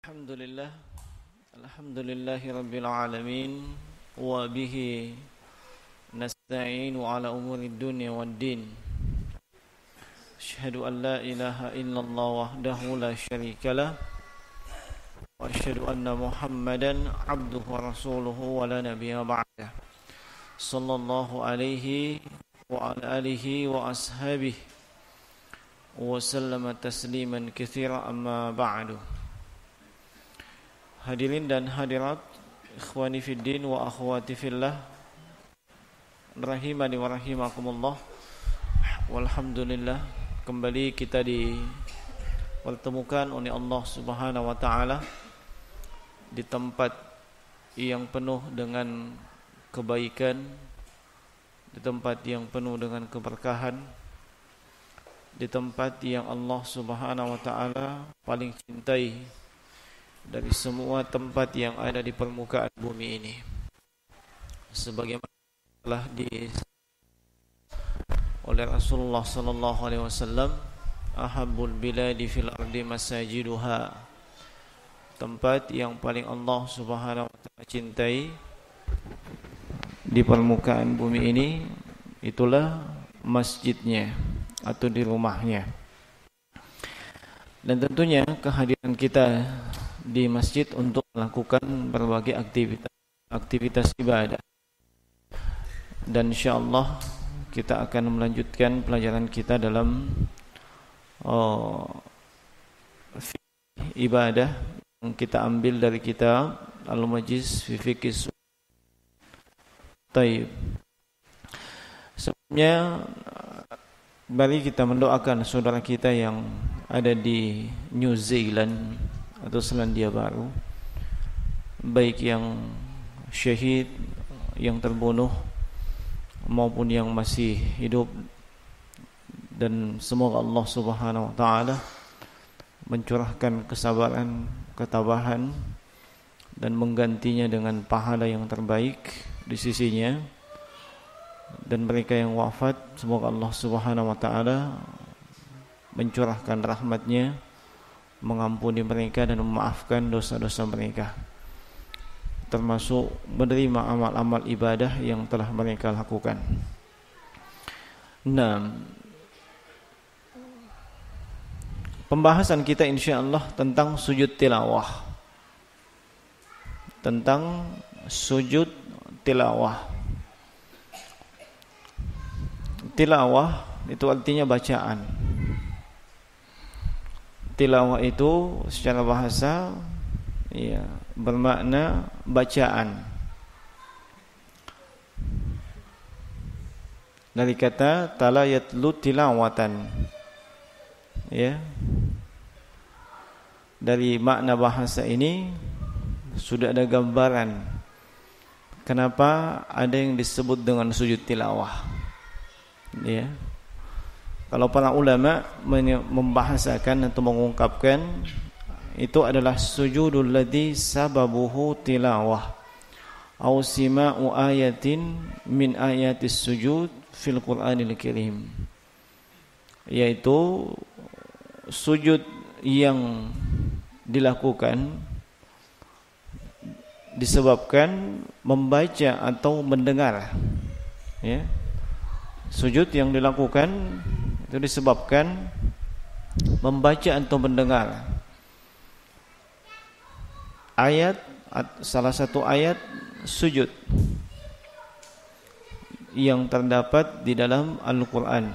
Alhamdulillah, alhamdulillahi rabbil alamin, wa bihi nasta'inu ala umuri dunya wad din. Asyhadu an la ilaha illallah wahdahu la syarikalah, wa asyhadu anna Muhammadan abduhu wa rasuluhu wa la nabiyya ba'dah. Sallallahu alaihi wa ala alihi wa ashabihi wa sallama tasliman katsira, amma ba'du. Hadirin dan hadirat, ikhwani fiddin wa akhwati fillah, rahimani wa rahimakumullah. Walhamdulillah, kembali kita dipertemukan oleh Allah Subhanahu wa taala di tempat yang penuh dengan kebaikan, di tempat yang penuh dengan keberkahan, di tempat yang Allah Subhanahu wa taala paling cintai dari semua tempat yang ada di permukaan bumi ini. Sebagaimana telah oleh Rasulullah sallallahu alaihi wasallam, ahabbul biladi fil ardi masajiduha, tempat yang paling Allah Subhanahu wa taala cintai di permukaan bumi ini itulah masjidnya atau di rumahnya. Dan tentunya kehadiran kita di masjid untuk melakukan berbagai aktivitas ibadah. Dan insyaallah kita akan melanjutkan pelajaran kita dalam ibadah yang kita ambil dari kitab Al-Mujiz fi Fiqh. Taib. Sebelumnya mari kita mendoakan saudara kita yang ada di New Zealand atau Selandia Baru, baik yang syahid, yang terbunuh maupun yang masih hidup, dan semoga Allah Subhanahu wa taala mencurahkan kesabaran, ketabahan, dan menggantinya dengan pahala yang terbaik di sisinya. Dan mereka yang wafat, semoga Allah Subhanahu wa taala mencurahkan rahmatnya, mengampuni mereka dan memaafkan dosa-dosa mereka, termasuk menerima amal-amal ibadah yang telah mereka lakukan. Nah, pembahasan kita insyaallah tentang sujud tilawah. Tentang sujud tilawah. Tilawah itu artinya bacaan. Tilawah itu secara bahasa bermakna bacaan. Dari kata tala yatlu tilawatan. Dari makna bahasa ini sudah ada gambaran kenapa ada yang disebut dengan sujud tilawah. Kalau para ulama membahasakan atau mengungkapkan, itu adalah sujudul ladzi sababuhu tilawah aw sima'u ayatin min ayatis sujud fil Qur'anil Karim, yaitu sujud yang dilakukan disebabkan membaca atau mendengar. Sujud yang dilakukan itu disebabkan membaca atau mendengar ayat, salah satu ayat sujud yang terdapat di dalam Al-Quran,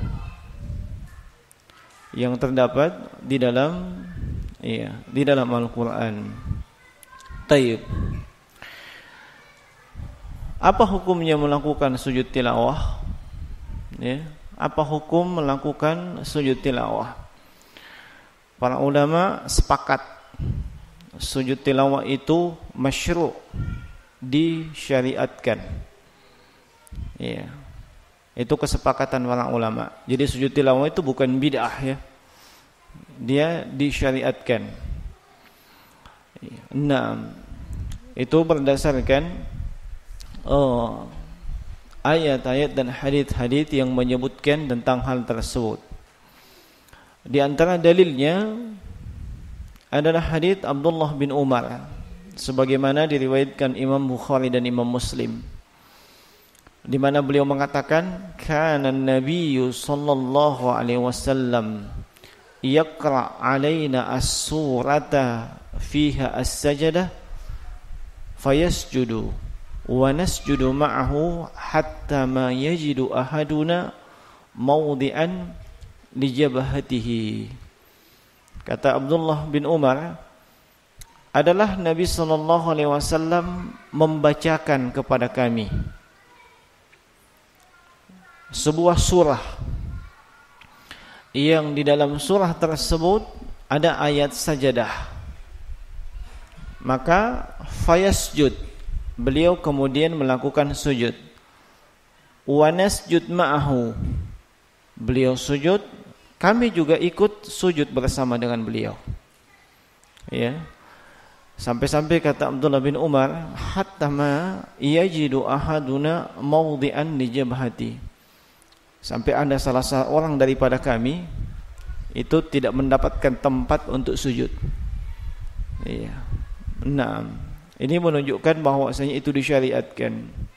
yang terdapat di dalam Al-Quran. Taib. Apa hukumnya melakukan sujud tilawah? Apa hukum melakukan sujud tilawah? Para ulama sepakat sujud tilawah itu masyru', disyariatkan. Itu kesepakatan para ulama. Jadi sujud tilawah itu bukan bid'ah, dia disyariatkan. Nah, itu berdasarkan ayat-ayat dan hadits-hadits yang menyebutkan tentang hal tersebut. Di antara dalilnya adalah hadits Abdullah bin Umar sebagaimana diriwayatkan Imam Bukhari dan Imam Muslim, di mana beliau mengatakan kana an-nabiyyu sallallahu alaihi wasallam yaqra alaina as-surata fiha as-sajdah fayasjudu wa nasjudu ma'ahu hatta ma yajidu ahaduna mawdi'an li jabhatihi. Kata Abdullah bin Umar, adalah Nabi sallallahu alaihi wasallam membacakan kepada kami sebuah surah yang di dalam surah tersebut ada ayat sajadah. Maka fayasjud, beliau kemudian melakukan sujud. Wa nasjud ma'ahu, beliau sujud, kami juga ikut sujud bersama dengan beliau. Ya. Sampai-sampai kata Abdullah bin Umar, hatta ma yajidu ahaduna mawdi'an li jabhati. Sampai ada salah seorang daripada kami itu tidak mendapatkan tempat untuk sujud. Iya. Nah, ini menunjukkan bahwasanya itu disyariatkan.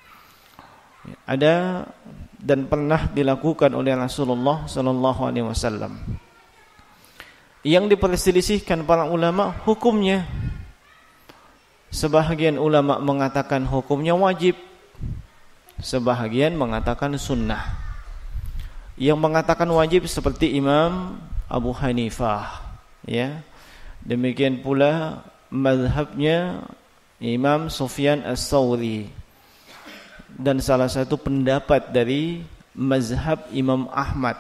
Ada dan pernah dilakukan oleh Rasulullah sallallahu alaihi wasallam. Yang diperselisihkan para ulama hukumnya. Sebahagian ulama mengatakan hukumnya wajib, sebahagian mengatakan sunnah. Yang mengatakan wajib seperti Imam Abu Hanifah, ya. Demikian pula mazhabnya Imam Sufyan Ats-Tsauri dan salah satu pendapat dari mazhab Imam Ahmad.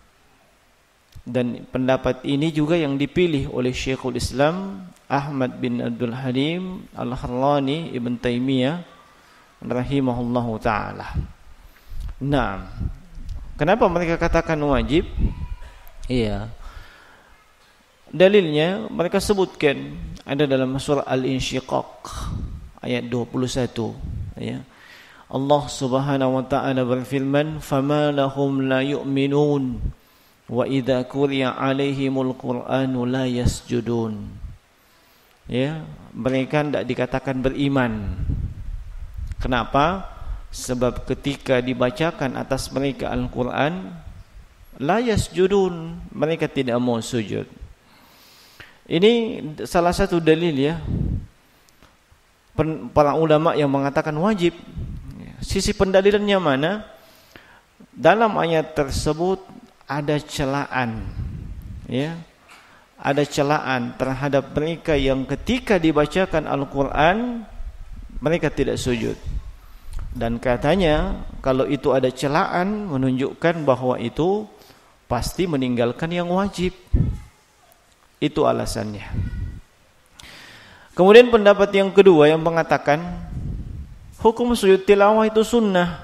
Dan pendapat ini juga yang dipilih oleh Syekhul Islam Ahmad bin Abdul Halim Al-Harrani Ibn Taimiyah rahimahullahu ta'ala. Nah, kenapa mereka katakan wajib? Iya, dalilnya mereka sebutkan ada dalam surah Al-Insyiqaq ayat 21, ya. Allah Subhanahu wa ta'ala berfirman, "Fama lahum la yu'minun wa idza quriya 'alaihimul Qur'anu la yasjudun." Ya, mereka tidak dikatakan beriman. Kenapa? Sebab ketika dibacakan atas mereka Al-Qur'an, la yasjudun, mereka tidak mau sujud. Ini salah satu dalil, ya, para ulama yang mengatakan wajib. Sisi pendalilannya mana? Dalam ayat tersebut ada celaan, ya. Ada celaan terhadap mereka yang ketika dibacakan Al-Quran mereka tidak sujud. Dan katanya kalau itu ada celaan menunjukkan bahwa itu pasti meninggalkan yang wajib. Itu alasannya. Kemudian pendapat yang kedua yang mengatakan hukum sujud tilawah itu sunnah.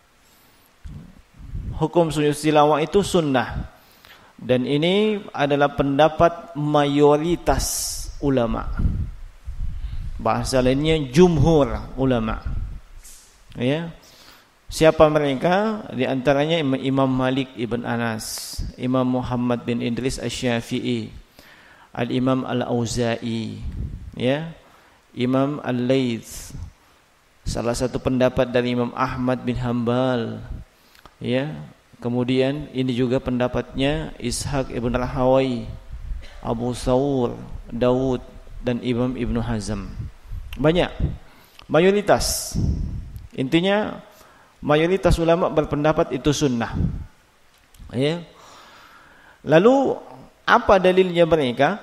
Hukum sujud tilawah itu sunnah. Dan ini adalah pendapat mayoritas ulama. Bahasa lainnya jumhur ulama. Ya. Siapa mereka? Di antaranya Imam Malik ibn Anas, Imam Muhammad bin Idris Asy-Syafi'i, Al-Imam Al-Auza'i, ya, Imam Al-Laits. Salah satu pendapat dari Imam Ahmad bin Hanbal, ya. Kemudian ini juga pendapatnya Ishaq ibn Rahawai, Abu Thawr, Daud dan Imam Ibnu Hazm. Banyak, mayoritas. Intinya mayoritas ulama berpendapat itu sunnah. Ya. Lalu apa dalilnya mereka?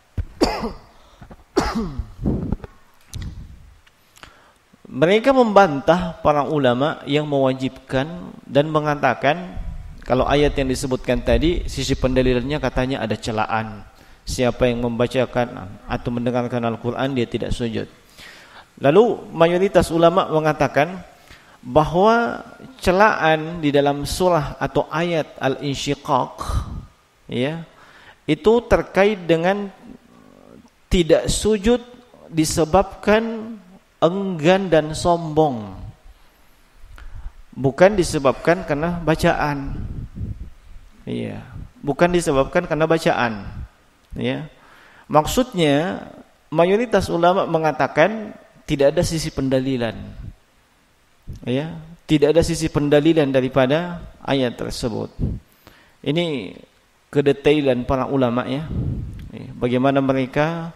Mereka membantah para ulama yang mewajibkan dan mengatakan kalau ayat yang disebutkan tadi sisi pendalilannya katanya ada celaan. Siapa yang membacakan atau mendengarkan Al-Quran dia tidak sujud. Lalu mayoritas ulama mengatakan bahwa celaan di dalam surah atau ayat Al-Insyiqaq, ya, itu terkait dengan tidak sujud disebabkan enggan dan sombong, bukan disebabkan karena bacaan. Iya, bukan disebabkan karena bacaan, ya. Maksudnya mayoritas ulama mengatakan tidak ada sisi pendalilan. Ya, tidak ada sisi pendalilan daripada ayat tersebut. Ini kedetailan para ulama ya. Bagaimana mereka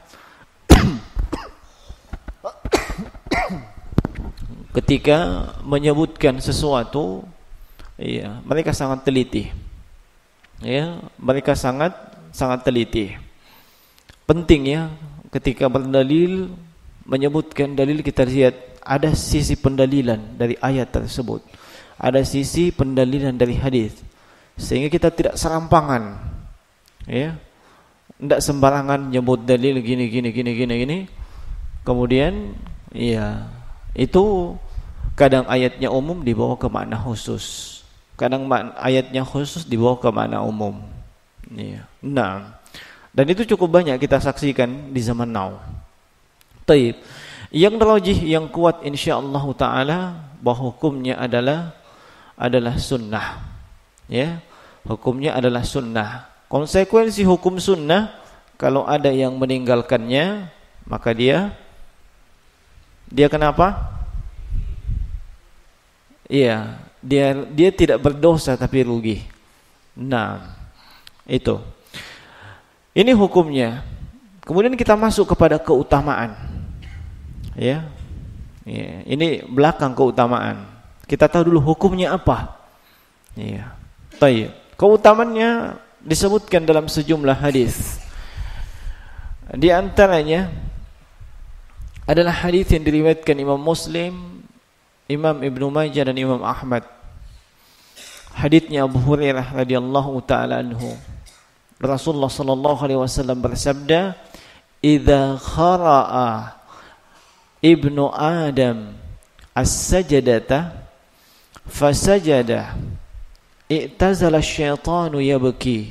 ketika menyebutkan sesuatu, ya, mereka sangat teliti. Ya, mereka sangat teliti. Penting ya, ketika berdalil menyebutkan dalil, kita lihat ada sisi pendalilan dari ayat tersebut, ada sisi pendalilan dari hadis, sehingga kita tidak serampangan, ya, tidak sembarangan nyebut dalil gini, kemudian, ya, itu kadang ayatnya umum dibawa ke makna khusus, kadang ayatnya khusus dibawa ke makna umum, ya. Nah, dan itu cukup banyak kita saksikan di zaman now. Taib. Yang rajih, yang kuat insyaallah taala bahwa hukumnya adalah sunnah. Ya, hukumnya adalah sunnah. Konsekuensi hukum sunnah, kalau ada yang meninggalkannya, maka dia kenapa? Iya, dia tidak berdosa tapi rugi. Nah, itu. Ini hukumnya. Kemudian kita masuk kepada keutamaan. Ya. Ya, ini belakang keutamaan. Kita tahu dulu hukumnya apa. Ya. Baik. Keutamaannya disebutkan dalam sejumlah hadis. Di antaranya adalah hadis yang diriwayatkan Imam Muslim, Imam Ibnu Majah dan Imam Ahmad. Hadisnya Abu Hurairah radhiyallahu taala anhu. Rasulullah sallallahu alaihi wasallam bersabda, "Idza khara'a ibnu Adam as-sajdata fasajada i'tazala asyaitanu yabki."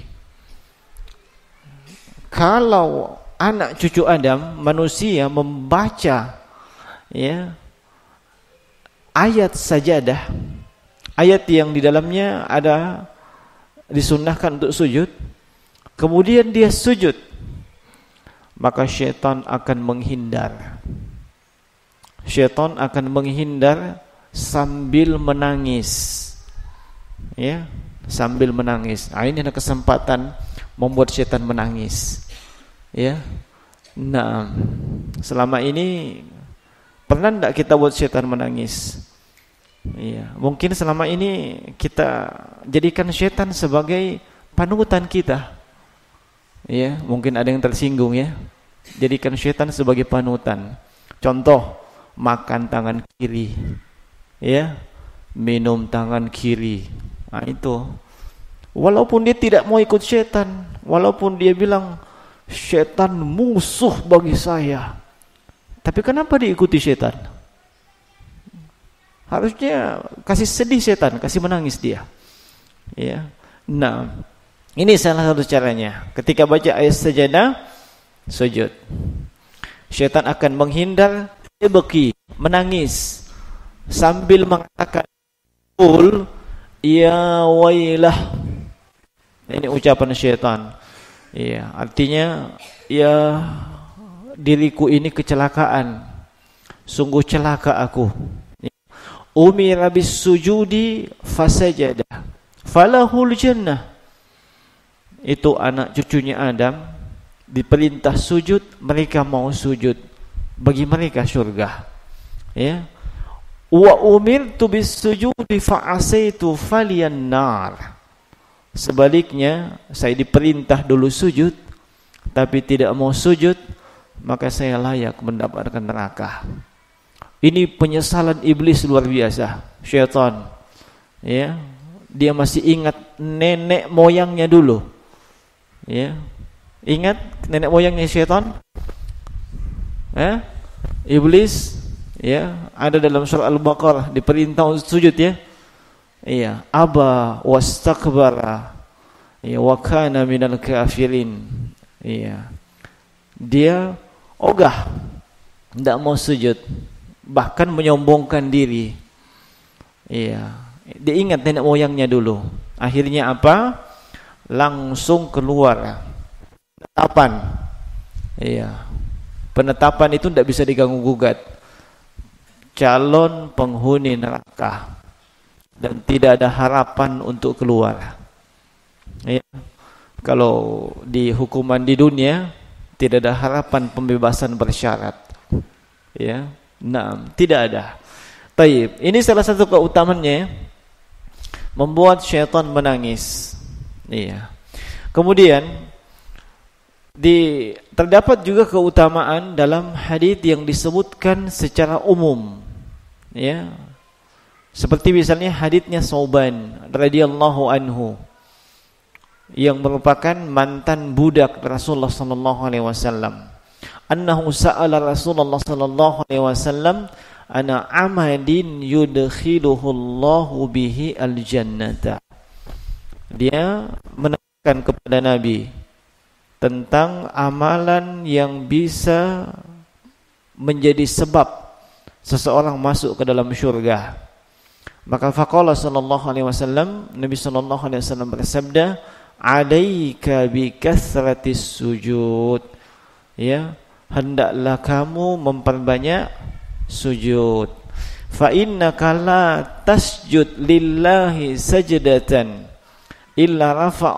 Kalau anak cucu Adam, manusia, membaca ya ayat sajadah, ayat yang di dalamnya ada disunnahkan untuk sujud, kemudian dia sujud, maka syaitan akan menghindar. Syaitan akan menghindar sambil menangis. Ya, sambil menangis. Nah, ini ada kesempatan membuat syaitan menangis. Ya. Nah, selama ini pernah enggak kita buat syaitan menangis? Iya, mungkin selama ini kita jadikan syaitan sebagai panutan kita. Ya, mungkin ada yang tersinggung ya. Jadikan syaitan sebagai panutan. Contoh, makan tangan kiri. Ya, minum tangan kiri. Nah, itu. Walaupun dia tidak mau ikut syaitan, walaupun dia bilang syaitan musuh bagi saya, tapi kenapa diikuti syaitan? Harusnya kasih sedih syaitan, kasih menangis dia. Ya. Nah, ini salah satu caranya. Ketika baca ayat sajadah, sujud. Syaitan akan menghindar, beki, menangis sambil mengatakan, "Qul ya wailah." Ini ucapan syaitan. Ya, artinya ya diriku ini kecelakaan. Sungguh celaka aku. Umira bis sujudi fasajada falahul jannah. Itu anak cucunya Adam diperintah sujud, mereka mau sujud, bagi mereka surga. Ya. Wa umirtu bis sujudi fa asaitu faliyan nar. Sebaliknya, saya diperintah dulu sujud, tapi tidak mau sujud, maka saya layak mendapatkan neraka. Ini penyesalan iblis luar biasa, syaitan. Ya, dia masih ingat nenek moyangnya dulu. Ya, ingat nenek moyangnya syaitan? Iblis, ya, ada dalam surah Al-Baqarah diperintah untuk sujud ya. Iya, aba wastakbara, ya, wa kana minal kafirin. Iya, dia ogah, tidak mau sujud, bahkan menyombongkan diri. Iya, dia ingat nenek moyangnya dulu. Akhirnya apa? Langsung keluar tetapan. Iya. Penetapan itu tidak bisa diganggu gugat. Calon penghuni neraka dan tidak ada harapan untuk keluar. Ya. Kalau di hukuman di dunia tidak ada harapan pembebasan bersyarat. Ya. Nah, tidak ada. Taib. Ini salah satu keutamaannya membuat syaitan menangis. Iya. Kemudian terdapat juga keutamaan dalam hadis yang disebutkan secara umum, ya, seperti misalnya haditsnya Sauban radhiyallahu anhu yang merupakan mantan budak Rasulullah sallallahu alaihi wasallam, annahu sa'ala Rasulullah sallallahu alaihi wasallam ana amadin yudkhiluhu Allahu bihi al-jannata. Dia menanyakan kepada Nabi tentang amalan yang bisa menjadi sebab seseorang masuk ke dalam syurga. Maka faqala sallallahu alaihi wasallam, Nabi sallallahu alaihi wasallam bersabda, "Alaika bi kathratis sujud." Ya, hendaklah kamu memperbanyak sujud. Fa innaka la tasjud lillahi sajdatan illa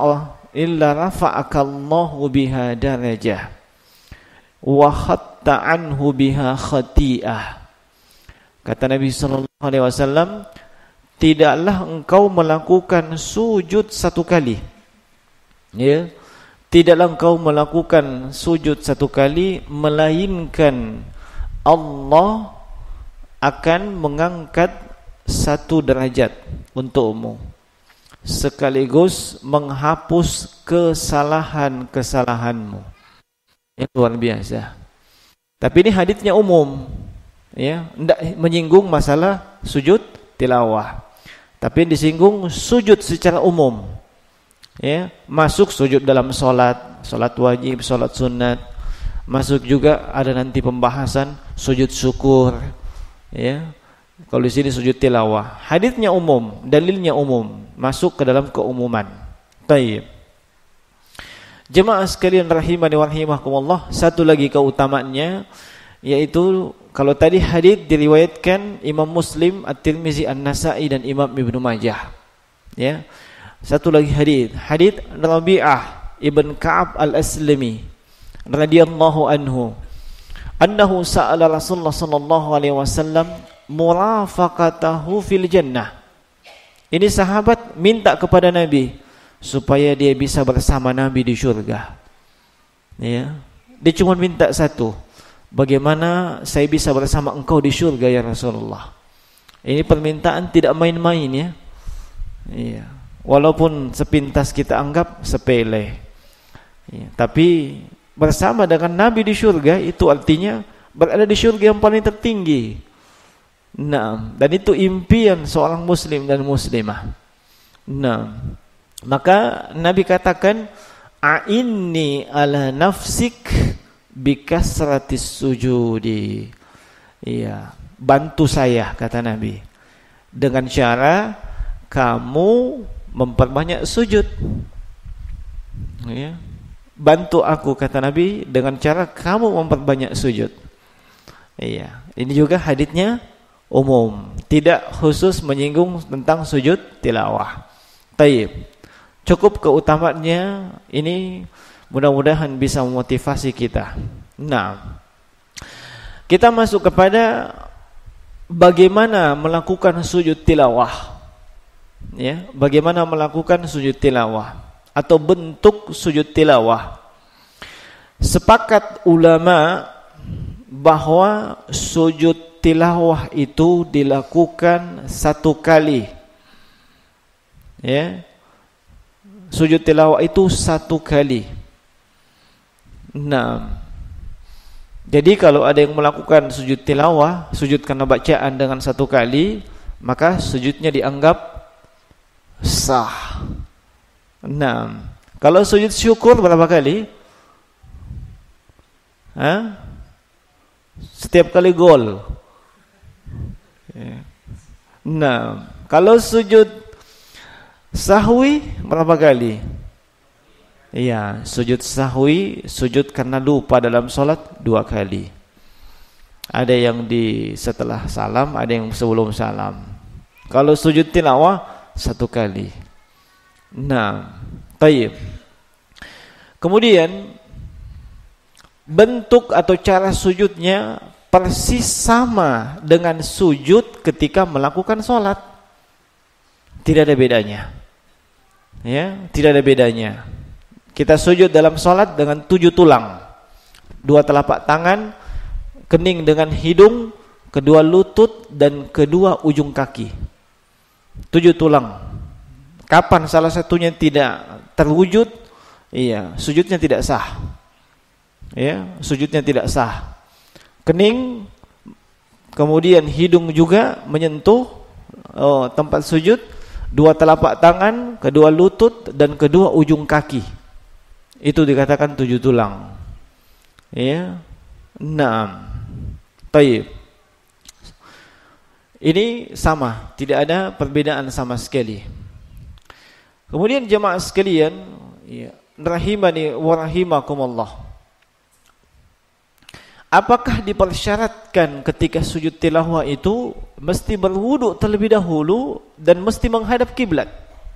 rafa'aka Allahu biha darajah wa hatta anhu biha khati'ah. Kata Nabi sallallahu alaihi wasallam, tidaklah engkau melakukan sujud satu kali. Ya. Tidaklah engkau melakukan sujud satu kali melainkan Allah akan mengangkat satu derajat untukmu, sekaligus menghapus kesalahan-kesalahanmu. Yang luar biasa. Tapi ini haditsnya umum, ya, tidak menyinggung masalah sujud tilawah, tapi disinggung sujud secara umum. Ya, masuk sujud dalam salat wajib, salat sunat. Masuk juga ada nanti pembahasan sujud syukur. Ya. Kalau di sini sujud tilawah, haditsnya umum, dalilnya umum, masuk ke dalam keumuman. Baik. Jemaah sekalian rahimani wa rahimakumullah, satu lagi keutamaannya yaitu kalau tadi hadits diriwayatkan Imam Muslim, At-Tirmizi, An-Nasa'i dan Imam Ibnu Majah. Ya. Satu lagi hadits Rabi'ah ibn Ka'ab al-Aslami radhiyallahu anhu, annahu sa'ala Rasulullah sallallahu alaihi wasallam murafaqatahu fil jannah. Ini sahabat minta kepada Nabi supaya dia bisa bersama Nabi di surga. Ya, dia cuma minta satu, bagaimana saya bisa bersama engkau di surga ya Rasulullah. Ini permintaan tidak main-main, ya. Iya. Walaupun sepintas kita anggap sepele, ya, tapi bersama dengan Nabi di surga itu artinya berada di surga yang paling tertinggi. Nah, dan itu impian seorang muslim dan muslimah. Nah, maka Nabi katakan, a'inni ala nafsik bikasratis sujudi. Iya, bantu saya, kata Nabi, dengan cara kamu memperbanyak sujud. Ya. Bantu aku, kata Nabi, dengan cara kamu memperbanyak sujud. Iya, ini juga haditsnya umum, tidak khusus menyinggung tentang sujud tilawah. Taib. Cukup keutamaannya ini, mudah-mudahan bisa memotivasi kita. Nah, kita masuk kepada bagaimana melakukan sujud tilawah. Ya, bagaimana melakukan sujud tilawah atau bentuk sujud tilawah. Sepakat ulama bahwa sujud tilawah itu dilakukan satu kali. Ya. Sujud tilawah itu satu kali. Nah, jadi kalau ada yang melakukan sujud tilawah, sujud karena bacaan dengan satu kali, maka sujudnya dianggap sah. Nah, kalau sujud syukur berapa kali? Hah? Setiap kali gol. Nah, kalau sujud sahwi berapa kali? Iya, sujud sahwi, sujud karena lupa dalam sholat 2 kali. Ada yang di setelah salam, ada yang sebelum salam. Kalau sujud tilawah 1 kali. Nah, tayyib. Kemudian bentuk atau cara sujudnya persis sama dengan sujud ketika melakukan sholat. Tidak ada bedanya. Ya, tidak ada bedanya. Kita sujud dalam sholat dengan 7 tulang, 2 telapak tangan, kening dengan hidung, kedua lutut dan kedua ujung kaki. 7 tulang. Kapan salah satunya tidak terwujud, iya, sujudnya tidak sah. Ya, sujudnya tidak sah. Kening, kemudian hidung juga menyentuh tempat sujud, 2 telapak tangan, kedua lutut dan kedua ujung kaki. Itu dikatakan 7 tulang. Ya. 6. Taib. Ini sama, tidak ada perbedaan sama sekali. Kemudian jemaah sekalian, ya, rahimani wa rahimakumullah. Apakah dipersyaratkan ketika sujud tilawah itu mesti berwudu terlebih dahulu dan mesti menghadap kiblat?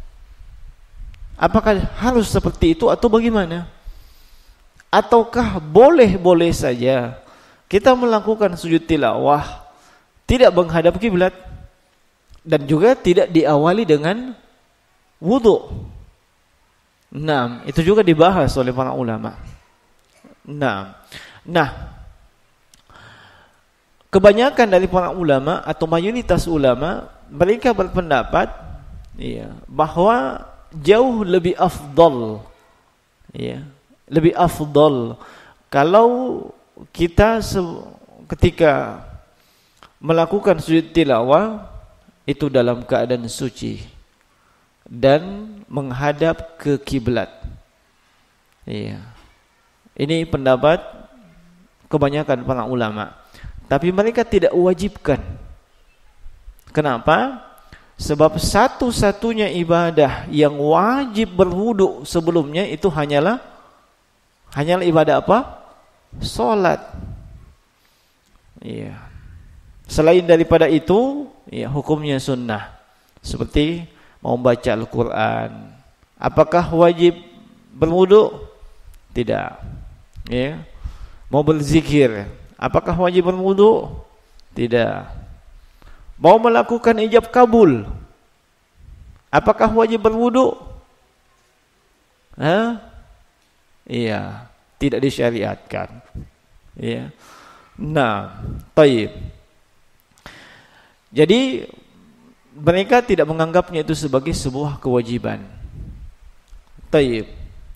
Apakah harus seperti itu atau bagaimana? Ataukah boleh-boleh saja kita melakukan sujud tilawah tidak menghadap kiblat dan juga tidak diawali dengan wudu? Nah, itu juga dibahas oleh para ulama. Nah, kebanyakan dari para ulama atau mayoritas ulama mereka berpendapat, ya, bahwa jauh lebih afdal, ya, lebih afdal kalau kita ketika melakukan sujud tilawah itu dalam keadaan suci dan menghadap ke kiblat. Iya. Ini pendapat kebanyakan para ulama. Tapi mereka tidak wajibkan. Kenapa? Sebab satu-satunya ibadah yang wajib berwudu sebelumnya itu hanyalah ibadah apa? Salat. Iya. Selain daripada itu, ya, hukumnya sunnah. Seperti mau baca Al-Quran. Apakah wajib berwudu? Tidak. Ya. Mau berzikir, apakah wajib berwudu? Tidak. Mau melakukan ijab kabul, apakah wajib berwudu? Iya, tidak disyariatkan. Iya. Nah, taib. Jadi mereka tidak menganggapnya itu sebagai sebuah kewajiban. Taib.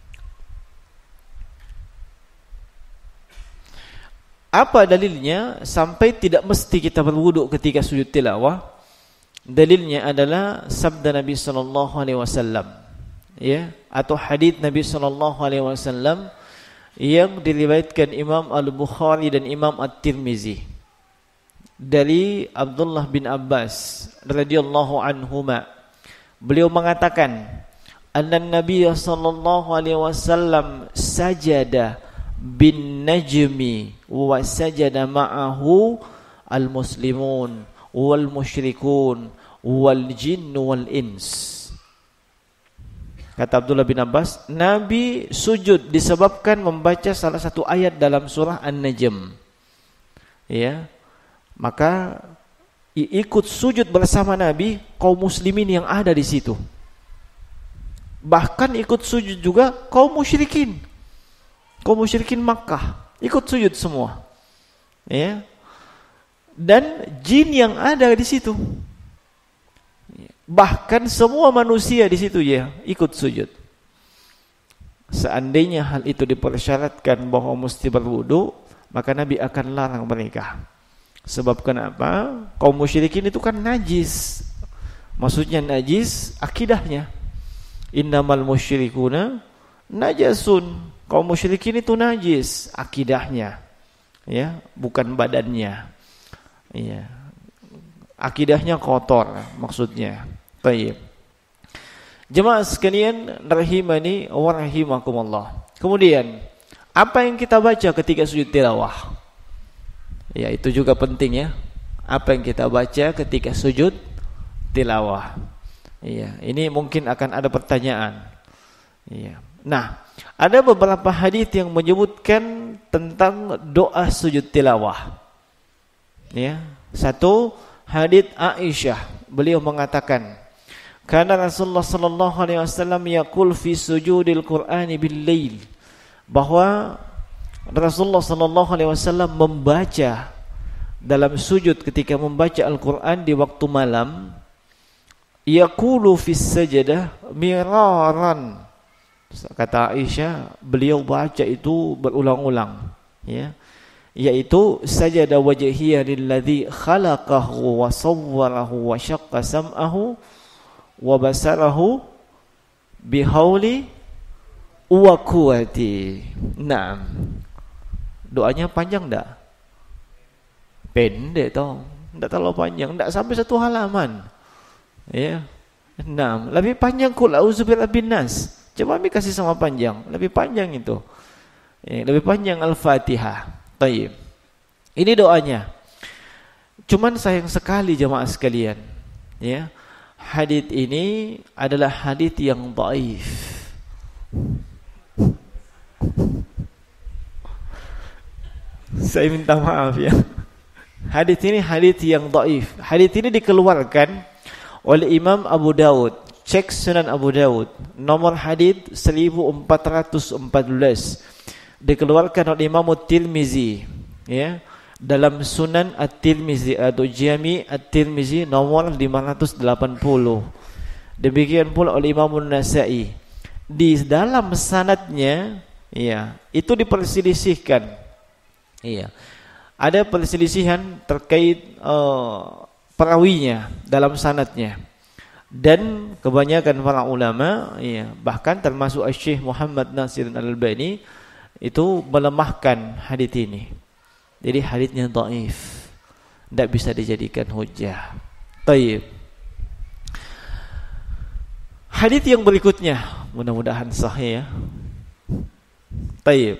Apa dalilnya sampai tidak mesti kita berwudu ketika sujud tilawah? Dalilnya adalah sabda Nabi sallallahu alaihi wasallam, ya, atau hadis Nabi sallallahu alaihi wasallam yang diriwayatkan Imam Al-Bukhari dan Imam At-Tirmizi dari Abdullah bin Abbas radhiyallahu anhuma. Beliau mengatakan, "An-Nabiy sallallahu alaihi wasallam sajada bin najmi wa sajada ma'ahu al-muslimun wal musyrikun wal jinn wal ins." Kata Abdullah bin Abbas, Nabi sujud disebabkan membaca salah satu ayat dalam surah An-Najm. Ya. Maka ikut sujud bersama Nabi kaum muslimin yang ada di situ. Bahkan ikut sujud juga kaum musyrikin. Kaum musyrikin Makkah ikut sujud semua, ya. Dan jin yang ada di situ, bahkan semua manusia di situ, ya, ikut sujud. Seandainya hal itu dipersyaratkan bahwa mesti berwudu, maka Nabi akan larang mereka. Sebab kenapa? Kaum musyrikin itu kan najis. Maksudnya najis akidahnya. Innamal musyrikuna najasun. Kaum musyrikin itu najis akidahnya, ya, bukan badannya, ya, akidahnya kotor maksudnya. Baik. Jemaah sekalian rahimani wa rahimakumullah. Kemudian, apa yang kita baca ketika sujud tilawah? Ya, itu juga penting ya. Apa yang kita baca ketika sujud tilawah? Iya, ini mungkin akan ada pertanyaan. Iya. Nah, ada beberapa hadis yang menyebutkan tentang doa sujud tilawah. Ya, satu hadis Aisyah, beliau mengatakan, "Kana Rasulullah sallallahu alaihi wasallam yaqul fi sujudil Qur'ani bil lail." Bahwa Rasulullah sallallahu alaihi wasallam membaca dalam sujud ketika membaca Al-Qur'an di waktu malam, yaqulu fis sajadah miraran. Kata Aisyah, beliau baca itu berulang-ulang, ya. Yaitu sajada wajhiya lilladzi khalaqahu wa sawwarahu wa syaqqa sam'ahu wa basarahu bihauli wa quwwati. Naam. Doanya panjang enggak? Pendek toh, enggak terlalu panjang, enggak sampai 1 halaman. Ya. Naam, lebih panjang qul a'udzu birabbin nas. Coba ambil kasih sama panjang, lebih panjang itu. Ya, lebih panjang Al-Fatihah. Baik. Ini doanya. Cuman sayang sekali jemaah sekalian, ya. Hadis ini adalah hadis yang dhaif. Saya minta maaf ya. Hadis ini hadis yang dhaif. Hadis ini dikeluarkan oleh Imam Abu Dawud. Cek Sunan Abu Dawud, nomor hadis 1414. Dikeluarkan oleh Imam At-Tirmizi, ya, dalam Sunan At-Tirmizi atau Jami' At-Tirmizi nomor 580. Demikian pula oleh Imam An-Nasa'i. Di dalam sanadnya, ya, itu diperselisihkan. Iya. Ada perselisihan terkait perawinya dalam sanadnya. Dan kebanyakan para ulama, ya, bahkan termasuk Syekh Muhammad Nasir Al-Albani, itu melemahkan hadis ini. Jadi hadisnya dhaif, tidak bisa dijadikan hujjah. Baik. Hadis yang berikutnya mudah-mudahan sahih ya. Baik.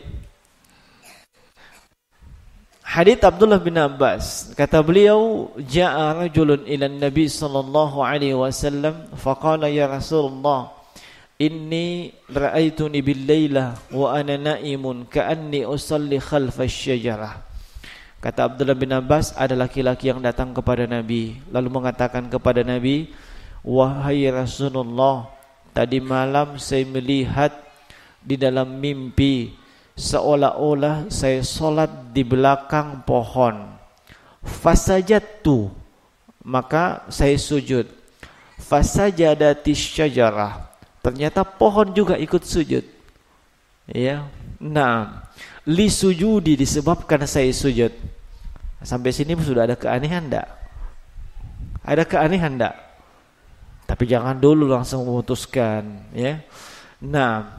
Hadis Abdullah bin Abbas, kata beliau, ja'a rajulun ila Nabi sallallahu alaihi wasallam faqala ya Rasulullah, inni ra'aituni bil laila wa ana na'imun ka'anni usalli khalfa asy-syajarah. Kata Abdullah bin Abbas, ada laki-laki yang datang kepada Nabi lalu mengatakan kepada Nabi, wahai Rasulullah, tadi malam saya melihat di dalam mimpi seolah-olah saya solat di belakang pohon. Fasajadtu, maka saya sujud. Fasajadatis syajarah, ternyata pohon juga ikut sujud. Ya, nah, li sujudi, disebabkan saya sujud. Sampai sini sudah ada keanehan enggak? Ada keanehan enggak? Tapi jangan dulu langsung memutuskan, ya. Nah,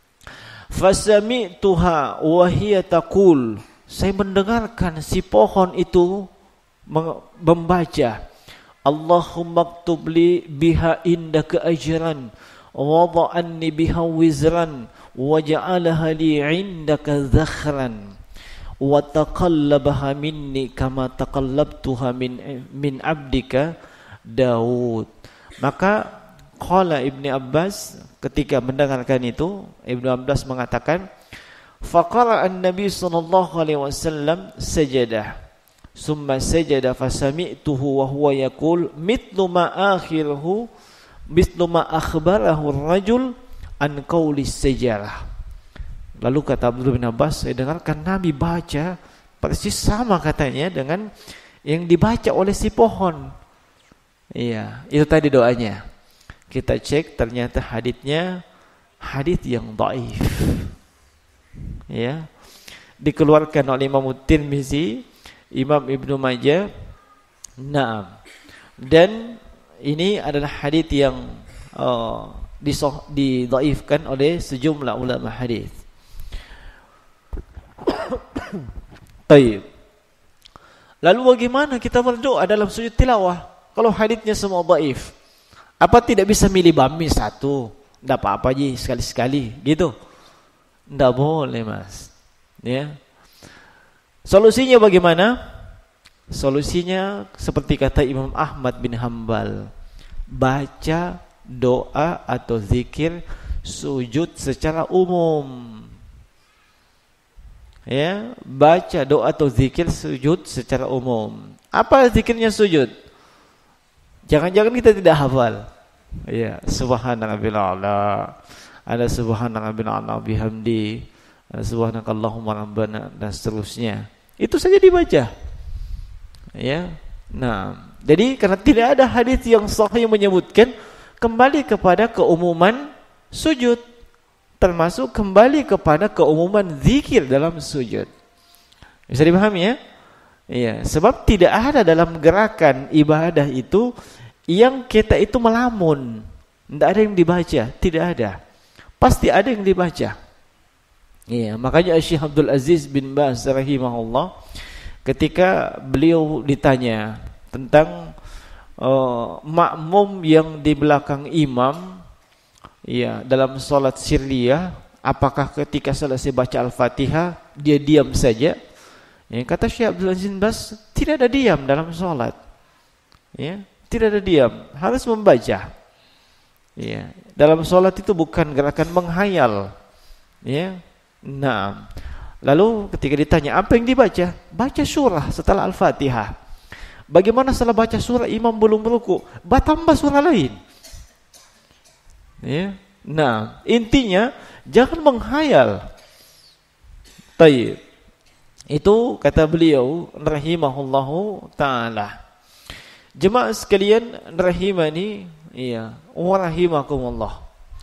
fasami'tuha wa hiya taqul, saya mendengarkan si pohon itu membaca, Allahumma aktub li biha indaka ajran wa dha'anni biha wizran wa ja'alaha li indaka zakhran wa taqallabaha minni kama taqallabtuha min abdika Daud. Maka qala Ibnu Abbas, ketika mendengarkan itu, Ibnu Abbas mengatakan, faqara an-nabi sallallahu alaihi wasallam sajadah, summa sajada fasami'tuhu wa huwa yaqul mithlu ma akhbarahu ar-rajul an qawli sajarah. Lalu kata Abdullah bin Abbas, saya dengarkan Nabi baca persis sama katanya dengan yang dibaca oleh si pohon. Iya, itu tadi doanya. Kita cek, ternyata hadisnya hadis yang dhaif. Ya. Dikeluarkan oleh Imam Tirmizi, Imam Ibnu Majah. Naam. Dan ini adalah hadis yang didhaifkan oleh sejumlah ulama hadis. Baik. Lalu bagaimana kita berdoa dalam sujud tilawah kalau hadisnya semua dhaif? Apa tidak bisa milih bami satu? Enggak apa-apa ji, sekali-sekali gitu. Enggak boleh, Mas. Ya. Solusinya bagaimana? Solusinya seperti kata Imam Ahmad bin Hambal, baca doa atau zikir sujud secara umum. Ya, baca doa atau zikir sujud secara umum. Apa zikirnya sujud? Jangan-jangan kita tidak hafal. Ya, subhanallah a'la. Ada subhanallah a'la bihamdi. Ada subhanakallahumma rabbana dan seterusnya. Itu saja dibaca. Ya. Nah, jadi karena tidak ada hadis yang sahih menyebutkan, kembali kepada keumuman sujud, termasuk kembali kepada keumuman zikir dalam sujud. Bisa dipahami ya? Iya, sebab tidak ada dalam gerakan ibadah itu yang kita itu melamun. Tidak ada yang dibaca, tidak ada. Pasti ada yang dibaca. Iya, makanya Syekh Abdul Aziz bin Baz rahimahullah ketika beliau ditanya tentang makmum yang di belakang imam, ya, dalam salat sirriyah, apakah ketika selesai baca Al-Fatihah dia diam saja? Ya, kata Syekh Abdul Aziz bin Baz, tidak ada diam dalam salat. Ya, tidak ada diam, harus membaca. Ya, dalam salat itu bukan gerakan menghayal. Ya. Nah, lalu ketika ditanya apa yang dibaca? Baca surah setelah Al-Fatihah. Bagaimana setelah baca surah imam belum ruku? Tambah surah lain. Ya. Nah, intinya jangan menghayal. Baik. Itu kata beliau rahimahullahu taala. Jemaah sekalian rahimani, iya, wa rahimakumullah.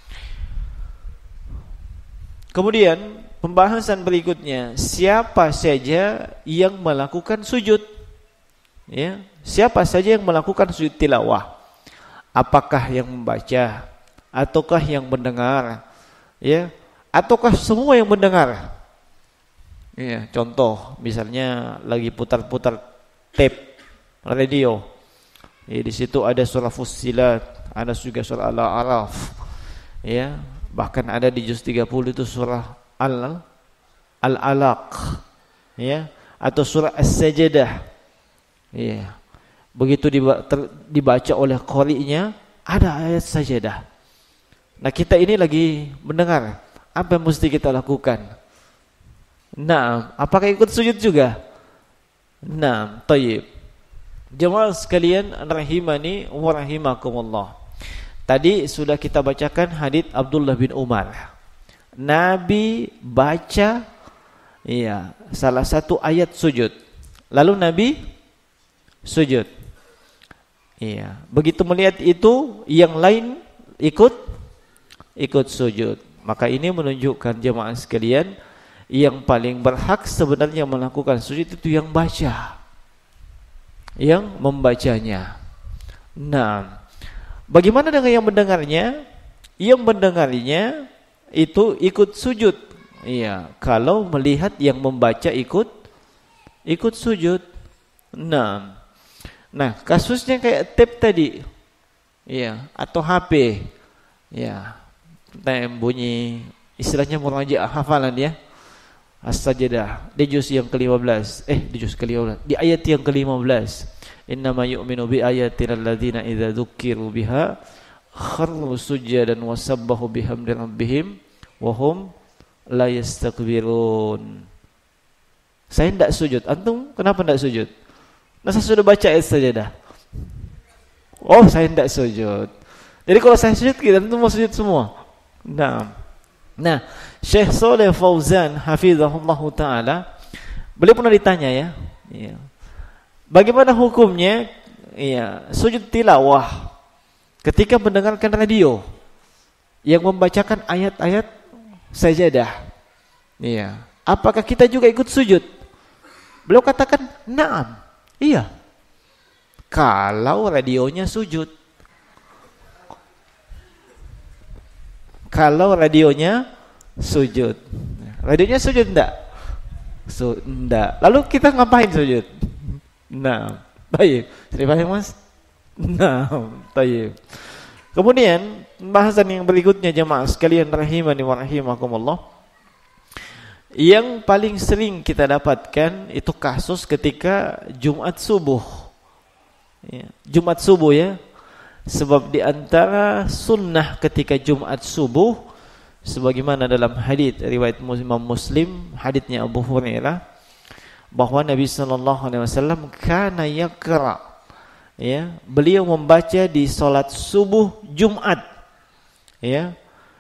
Kemudian pembahasan berikutnya, siapa saja yang melakukan sujud? Ya, siapa saja yang melakukan sujud tilawah? Apakah yang membaca ataukah yang mendengar? Ya, ataukah semua yang mendengar? Ya, contoh misalnya lagi putar-putar tape radio. Ya, di situ ada surah Fussilat, ada juga surah Al-A'raf. Ya, bahkan ada di juz 30 itu surah Al-Alaq, ya, atau surah As-Sajdah. Ya. Begitu dibaca oleh qari'nya ada ayat sajadah. Nah, kita ini lagi mendengar, apa yang mesti kita lakukan? Nah, apakah ikut sujud juga? Nah, tayyib. Jemaah sekalian rahimani wa rahimakumullah. Tadi sudah kita bacakan hadits Abdullah bin Umar. Nabi baca, iya, salah satu ayat sujud. Lalu Nabi sujud. Iya, begitu melihat itu yang lain ikut sujud. Maka ini menunjukkan jemaah sekalian, yang paling berhak sebenarnya melakukan sujud itu yang baca, yang membacanya. Nah, bagaimana dengan yang mendengarnya? Yang mendengarnya itu ikut sujud. Iya, kalau melihat yang membaca ikut sujud. Nah, kasusnya kayak tape tadi. Iya, atau HP. Ya, yang bunyi istilahnya murajaah hafalan ya. As-Sajdah di juz yang ke-15. Di juz ke-15. Di ayat yang ke-15. Innama yu'minu bi ayatina alladzina idza dzukiru biha kharru sujadan wa sabbahu bihamdi rabbihim wa hum la yastakbirun. Saya tidak sujud. Antum kenapa tidak sujud? Nah, saya sudah baca ayat Sajdah. Oh, saya tidak sujud. Jadi kalau saya sujud, kita antum mau sujud semua. Nah, Syekh Shalih Fauzan hafizahullahu taala, beliau pernah ditanya ya, bagaimana hukumnya sujud tilawah ketika mendengarkan radio yang membacakan ayat-ayat sajadah. Apakah kita juga ikut sujud? Beliau katakan, "Na'am." Iya. Kalau radionya sujud. Kalau radionya sujud. Radionya sujud enggak? Enggak. Lalu kita ngapain sujud? Nah, baik. Terima kasih Mas. Nah, baik. Kemudian bahasan yang berikutnya jemaah sekalian rahimani wa rahimakumullah, yang paling sering kita dapatkan itu kasus ketika Jumat subuh. Ya, Jumat subuh ya. Sebab di antara sunnah ketika Jumat subuh, sebagaimana dalam hadis riwayat Imam Muslim, hadisnya Abu Hurairah, bahwa Nabi sallallahu alaihi wasallam kana yaqra, ya, beliau membaca di salat subuh Jumat, ya,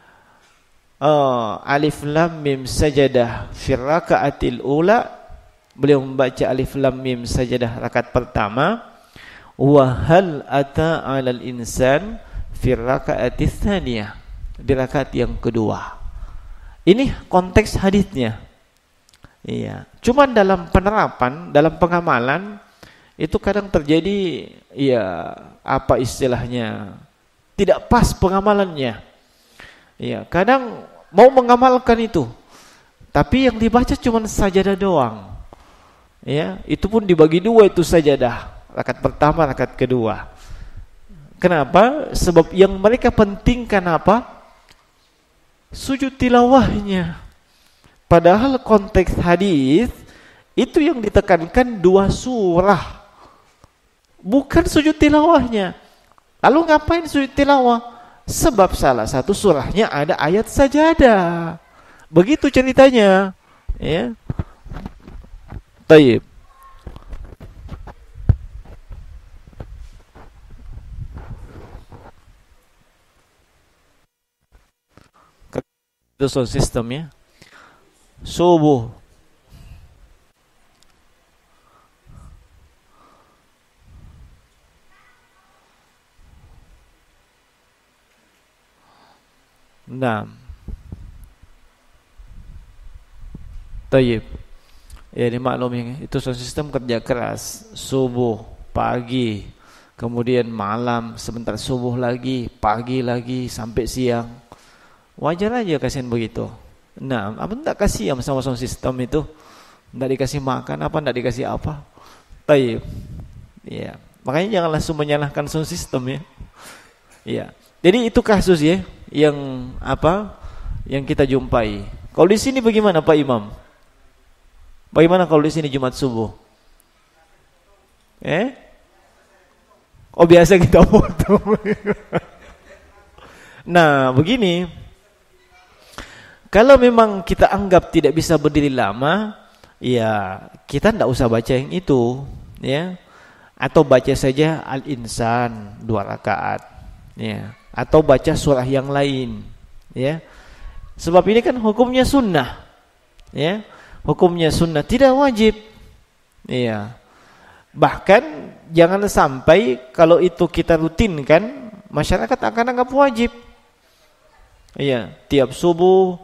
alif lam mim sajadah fi rakaatil ula, beliau membaca alif lam mim sajadah rakaat pertama, wa hal ata 'alal insan fi raka'ati tsaniyah, di rakaat yang kedua. Ini konteks hadisnya. Iya, cuman dalam penerapan, dalam pengamalan itu kadang terjadi ya apa istilahnya? Tidak pas pengamalannya. Iya, kadang mau mengamalkan itu, tapi yang dibaca cuman sajadah doang. Ya, itu pun dibagi dua itu sajadah. Rakaat pertama, rakaat kedua. Kenapa? Sebab yang mereka pentingkan apa? Sujud tilawahnya. Padahal konteks hadis itu yang ditekankan dua surah, bukan sujud tilawahnya. Lalu ngapain sujud tilawah? Sebab salah satu surahnya ada ayat sajadah. Begitu ceritanya. Ya. Taib. Itu sound system ya. Subuh. Nah. Tayyib. Ya dimaklumi, itu sound system kerja keras. Subuh, pagi, kemudian malam, sebentar subuh lagi, pagi lagi, sampai siang. Wajar aja kasihan begitu. Nah, apa enggak kasihan sama sound system itu? Enggak dikasih makan apa, enggak dikasih apa? Tayyib. Ya, makanya jangan langsung menyalahkan sound system ya. Ya. Jadi itu kasus ya yang apa? Yang kita jumpai. Kalau di sini bagaimana Pak Imam? Bagaimana kalau di sini Jumat subuh? Oh biasa kita foto. Nah, begini. Kalau memang kita anggap tidak bisa berdiri lama, ya kita tidak usah baca yang itu, ya. Atau baca saja Al-Insan 2 rakaat, ya. Atau baca surah yang lain, ya. Sebab ini kan hukumnya sunnah, ya. Hukumnya sunnah, tidak wajib, ya. Bahkan jangan sampai kalau itu kita rutinkan, masyarakat akan anggap wajib. Iya, tiap subuh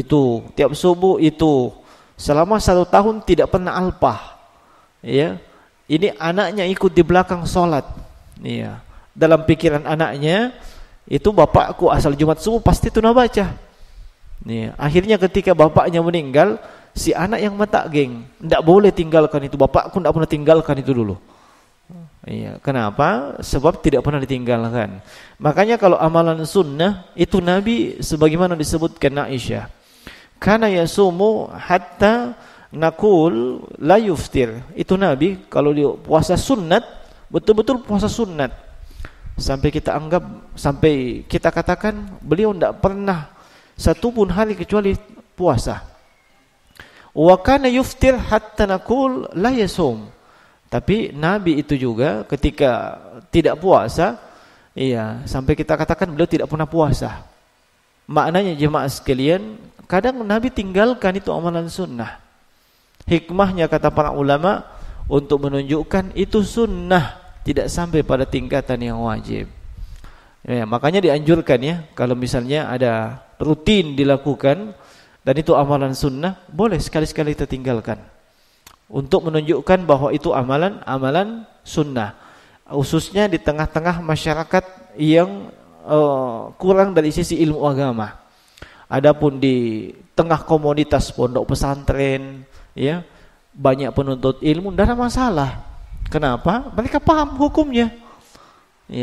itu selama 1 tahun tidak pernah alpah. Ya, ini anaknya ikut di belakang sholat. Iya, dalam pikiran anaknya itu bapakku asal Jumat subuh pasti tuna baca. Iya, akhirnya ketika bapaknya meninggal, si anak yang mata geng, tidak boleh tinggalkan itu, bapakku tidak pernah tinggalkan itu dulu. Iya, kenapa? Sebab tidak pernah ditinggalkan. Makanya kalau amalan sunnah itu Nabi sebagaimana disebutkan Aisyah, kana yasumu hatta naqul la yuftir. Itu Nabi kalau dia puasa sunat, betul-betul puasa sunat, sampai kita katakan beliau tidak pernah satu pun hari kecuali puasa. Wa kana yuftir hatta naqul la yasum. Tapi Nabi itu juga ketika tidak puasa, iya, sampai kita katakan beliau tidak pernah puasa. Maknanya jemaah sekalian, kadang Nabi tinggalkan itu amalan sunnah. Hikmahnya kata para ulama untuk menunjukkan itu sunnah, tidak sampai pada tingkatan yang wajib. Ya, makanya dianjurkan ya, kalau misalnya ada rutin dilakukan dan itu amalan sunnah, boleh sekali-sekali kita tinggalkan. Untuk menunjukkan bahwa itu amalan sunnah, khususnya di tengah-tengah masyarakat yang kurang dari sisi ilmu agama. Adapun di tengah komunitas pondok pesantren, ya, banyak penuntut ilmu, tidak ada masalah. Kenapa? Mereka paham hukumnya, ya,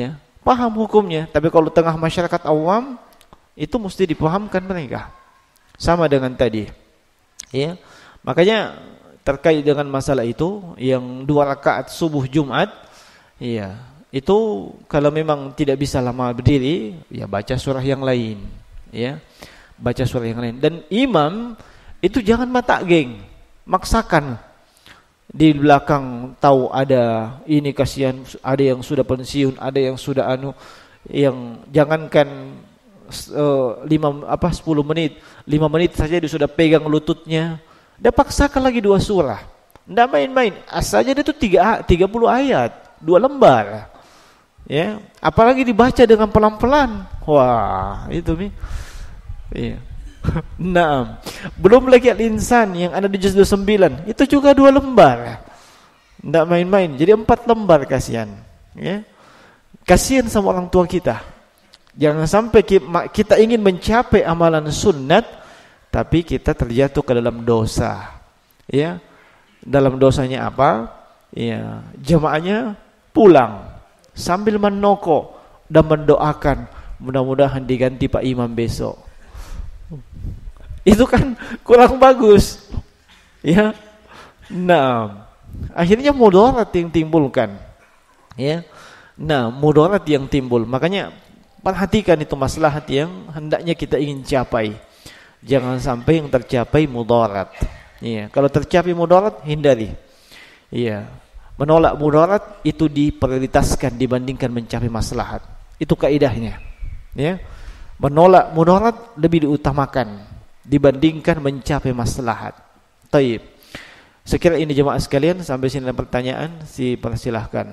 paham hukumnya. Tapi kalau tengah masyarakat awam, itu mesti dipahamkan mereka. Sama dengan tadi. Ya. Makanya terkait dengan masalah itu, yang 2 rakaat subuh Jumat, ya, itu kalau memang tidak bisa lama berdiri, ya baca surah yang lain, ya. Baca surah yang lain. Dan imam itu jangan mata geng, maksakan. Di belakang tahu ada ini, kasihan, ada yang sudah pensiun, ada yang sudah yang jangankan 10 menit, 5 menit saja dia sudah pegang lututnya. Dia paksakan lagi 2 surah. Enggak main-main. Asalnya dia itu 30 ayat, 2 lembar. Ya, apalagi dibaca dengan pelan-pelan. Wah, itu nih. Iya. Nah, belum lagi Al-Insan yang ada di juz 29, itu juga 2 lembar. Enggak main-main. Jadi 4 lembar, kasihan. Ya. Kasihan sama orang tua kita. Jangan sampai kita ingin mencapai amalan sunnat, tapi kita terjatuh ke dalam dosa. Ya. Dalam dosanya apa? Ya, jamaahnya pulang sambil menokok dan mendoakan, mudah-mudahan diganti Pak Imam besok. Itu kan kurang bagus. Ya. Nah, akhirnya mudarat yang timbulkan. Ya. Nah, mudarat yang timbul. Makanya perhatikan itu maslahat yang hendaknya kita ingin capai. Jangan sampai yang tercapai mudarat. Iya, kalau tercapai mudarat hindari. Iya. Menolak mudarat itu diprioritaskan dibandingkan mencapai maslahat. Itu kaidahnya. Ya. Menolak mudarat lebih diutamakan dibandingkan mencapai maslahat. Taib. Sekira ini jemaah sekalian, sampai sini ada pertanyaan, silakan.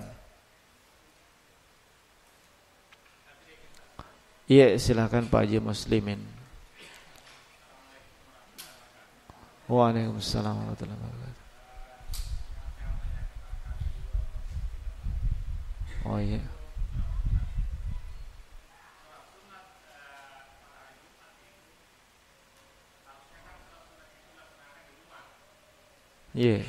Iya, silakan Pak Haji Muslimin. Waalaikumsalam warahmatullahi wabarakatuh. Oh iya. Iya.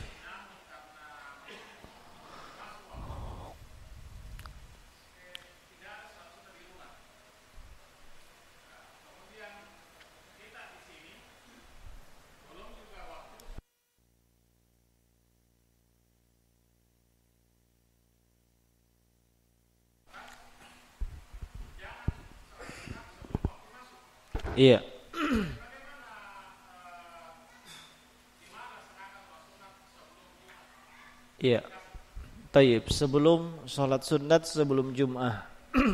Iya. Iya. Taib, sebelum sholat sunat sebelum Jum'ah.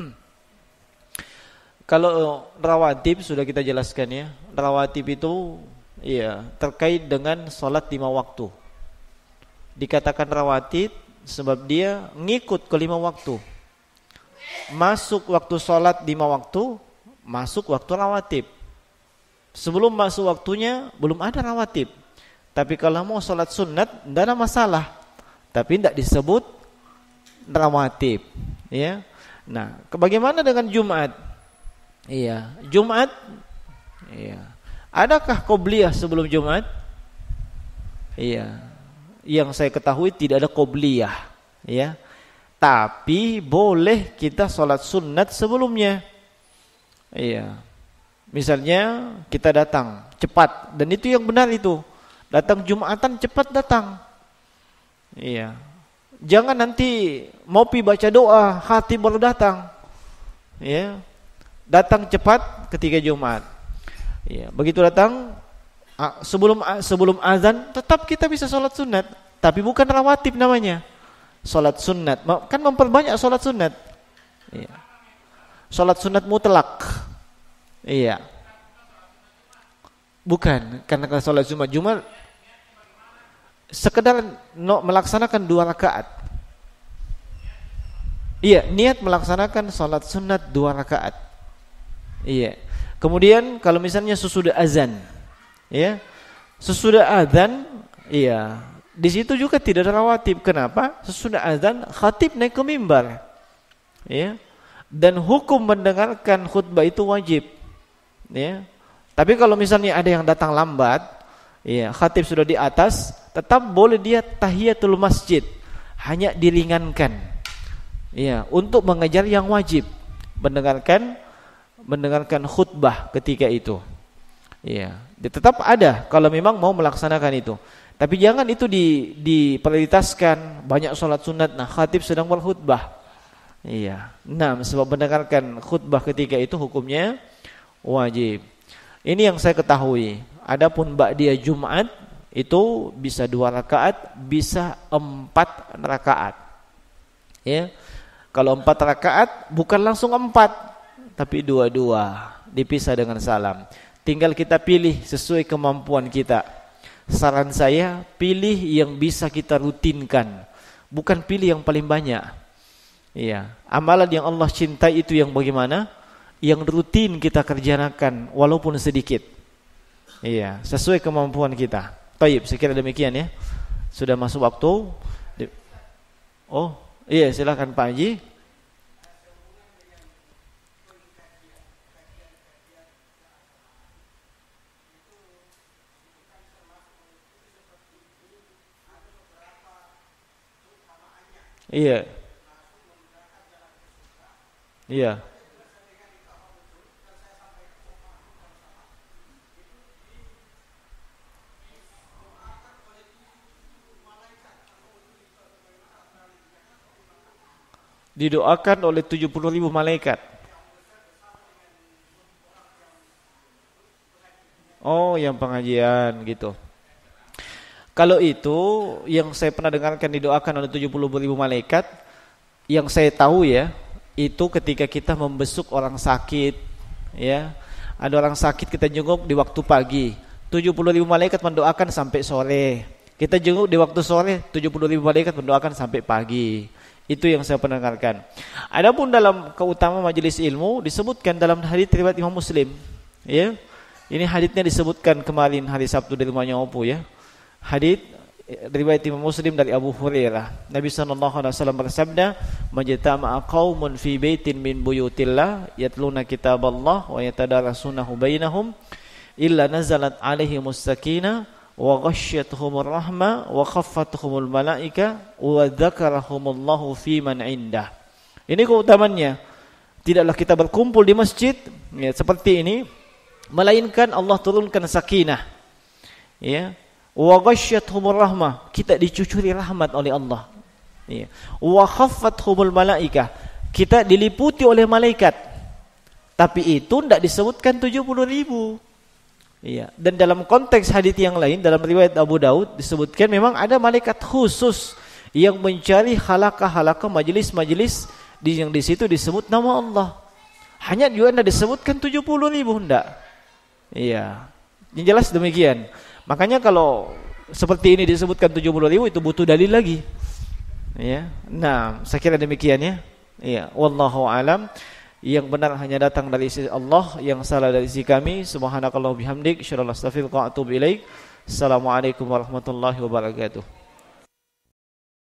Kalau rawatib sudah kita jelaskan ya. Rawatib itu iya terkait dengan sholat 5 waktu. Dikatakan rawatib sebab dia ngikut ke 5 waktu. Masuk waktu sholat 5 waktu, masuk waktu rawatib. Sebelum masuk waktunya belum ada rawatib. Tapi kalau mau sholat sunat tidak ada masalah. Tapi tidak disebut rawatib, ya. Nah, bagaimana dengan Jumat? Iya, Jumat. Iya. Adakah qobliyah sebelum Jumat? Iya. Yang saya ketahui tidak ada qobliyah, ya. Tapi boleh kita sholat sunat sebelumnya. Iya. Misalnya kita datang cepat, dan itu yang benar itu. Datang Jumatan cepat datang. Iya. Jangan nanti mau pi baca doa, hati baru datang. Ya. Datang cepat ketika Jumat. Iya, begitu datang sebelum azan tetap kita bisa sholat sunat, tapi bukan rawatib namanya. Sholat sunat, kan memperbanyak sholat sunat. Iya. Sholat sunat mutlak. Iya. Bukan, karena sholat Jumat sekedar melaksanakan 2 rakaat. Iya, niat melaksanakan sholat sunat 2 rakaat. Iya. Kemudian kalau misalnya sesudah azan, ya, sesudah azan, iya, di situ juga tidak ada rawatib. Kenapa? Sesudah azan khatib naik ke mimbar, ya, dan hukum mendengarkan khutbah itu wajib, ya. Tapi kalau misalnya ada yang datang lambat, ya, khatib sudah di atas, tetap boleh dia tahiyatul masjid, hanya diringankan, ya, untuk mengejar yang wajib. mendengarkan khutbah ketika itu. Iya, tetap ada kalau memang mau melaksanakan itu. Tapi jangan itu diprioritaskan banyak sholat sunat. Nah, khatib sedang berkhutbah. Iya. Nah, sebab mendengarkan khutbah ketika itu hukumnya wajib. Ini yang saya ketahui. Adapun ba'diyah Jumat itu bisa 2 rakaat, bisa 4 rakaat. Ya. Kalau 4 rakaat bukan langsung 4, tapi 2-2, dipisah dengan salam. Tinggal kita pilih sesuai kemampuan kita. Saran saya, pilih yang bisa kita rutinkan, bukan pilih yang paling banyak. Iya, amalan yang Allah cintai itu yang bagaimana? Yang rutin kita kerjakan walaupun sedikit. Iya, sesuai kemampuan kita. Baik, sekira demikian ya. Sudah masuk waktu. Oh, iya, silakan Pak Haji. Iya. Iya. Didoakan oleh 70.000 malaikat. Oh, yang pengajian gitu. Kalau itu yang saya pernah dengarkan didoakan oleh 70.000 malaikat, yang saya tahu ya, itu ketika kita membesuk orang sakit, ya. Ada orang sakit kita jenguk di waktu pagi, 70.000 malaikat mendoakan sampai sore. Kita jenguk di waktu sore, 70.000 malaikat mendoakan sampai pagi. Itu yang saya pernah dengarkan. Adapun dalam keutamaan majelis ilmu disebutkan dalam hadits riwayat Imam Muslim, ya. Ini haditsnya disebutkan kemarin hari Sabtu di rumahnya Opo ya. Hadits riwayat Imam Muslim dari Abu Hurairah. Nabi SAW bersabda, "Majtama'a qaumun fi baitin min buyutillah yatluna kitaballah wa yatadarasunahu bainahum illa nazalat 'alaihimus sakinah wa ghasyiyatuhumur rahmah wa khaffatuhumul malaika wa dzakarahumullahu fi man 'indah." Ini keutamaannya. Tidaklah kita berkumpul di masjid ya, seperti ini, melainkan Allah turunkan sakinah. Ya. Wa ghasyiyatuhumur rahmah, kita dicucuri rahmat oleh Allah. Ya. Wa khaffathumul malaikah, kita diliputi oleh malaikat. Tapi itu tidak disebutkan 70.000. Iya. Dan dalam konteks hadits yang lain dalam riwayat Abu Daud disebutkan memang ada malaikat khusus yang mencari halaqah-halaqah majelis-majelis yang di situ disebut nama Allah. Hanya juga tidak disebutkan 70.000 enggak. Iya. Yang jelas demikian. Makanya kalau seperti ini disebutkan 70.000 itu butuh dalil lagi. Ya. Nah, saya kira demikian ya. Iya, wallahu alam. Yang benar hanya datang dari sisi Allah, yang salah dari sisi kami. Subhanakallah bihamdik, asyhadu an la ilaha illa anta astaghfiruka wa atubu ilaik. Assalamualaikum warahmatullahi wabarakatuh.